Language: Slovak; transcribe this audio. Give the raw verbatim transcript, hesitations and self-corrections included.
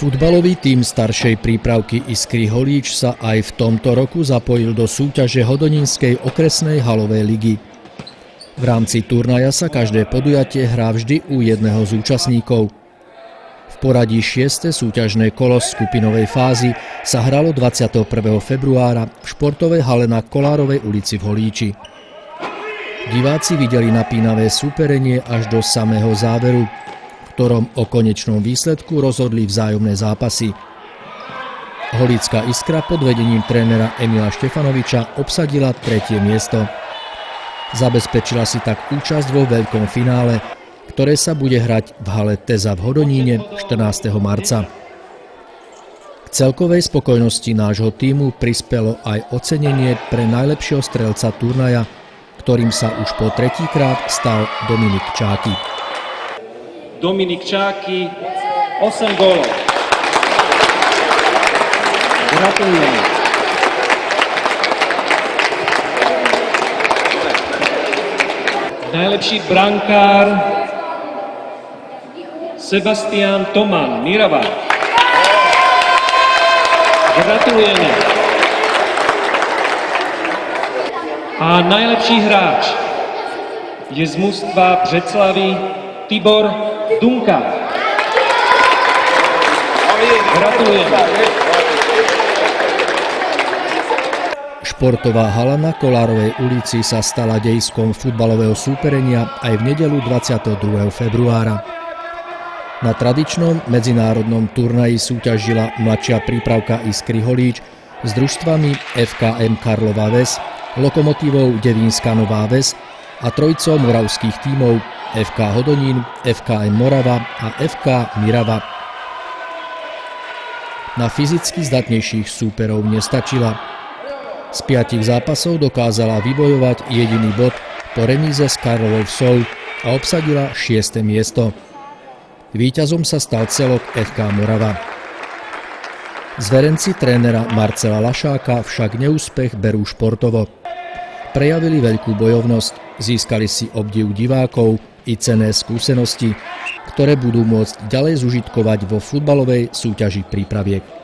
Futbalový tím staršej prípravky Iskry Holíč sa aj v tomto roku zapojil do súťaže Hodonínskej okresnej halovej ligy. V rámci turnaja sa každé podujatie hrá vždy u jedného z účastníkov. V poradí šieste súťažné kolo skupinovej fázy sa hralo dvadsiateho prvého februára v športovej hale na Kolárovej ulici v Holíči. Diváci videli napínavé súperenie až do samého záveru, v ktorom o konečnom výsledku rozhodli vzájomné zápasy. Holícka Iskra pod vedením trénera Emila Štefanoviča obsadila tretie miesto. Zabezpečila si tak účasť vo veľkom finále, ktoré sa bude hrať v hale Teza v Hodoníne štrnásteho marca. K celkovej spokojnosti nášho tímu prispelo aj ocenenie pre najlepšieho strelca turnaja, ktorým sa už po tretíkrát stal Dominik Čáky. Dominik Čáky, osem gólov. Gratulujeme. Najlepší brankár Sebastián Toman, Mirava. Gratulujeme. A najlepší hráč je z mužstva Břeclavi Tibor Dunka. Gratulujeme. Športová hala na Kolárovej ulici sa stala dejiskom futbalového súperenia aj v nedeľu dvadsiateho druhého februára. Na tradičnom medzinárodnom turnaji súťažila mladšia prípravka Iskry Holíč s družstvami ef ká em Karlova Ves, Lokomotívou Devínska Nová Ves a trojicou moravských tímov ef ká Hodonín, ef ká em Morava a ef ká Mirava. Na fyzicky zdatnejších súperov nestačila. Z piatich zápasov dokázala vybojovať jediný bod po remíze s Karlovou Vsou a obsadila šieste miesto. Víťazom sa stal celok ef ká Morava. Zverenci trénera Marcela Lašáka však neúspech berú športovo. Prejavili veľkú bojovnosť, získali si obdiv divákov i cenné skúsenosti, ktoré budú môcť ďalej zužitkovať vo futbalovej súťaži prípraviek.